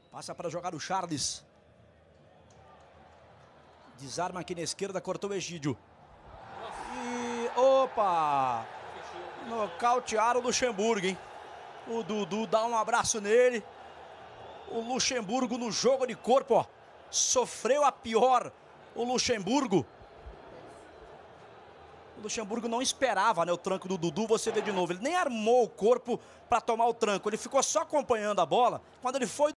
Passa para jogar o Charles. Desarma aqui na esquerda, cortou o Egídio. E, opa! Nocautearam o Luxemburgo, hein? O Dudu dá um abraço nele. O Luxemburgo no jogo de corpo, ó. Sofreu a pior o Luxemburgo. O Luxemburgo não esperava, né, o tranco do Dudu, você vê de novo. Ele nem armou o corpo para tomar o tranco. Ele ficou só acompanhando a bola. Quando ele foi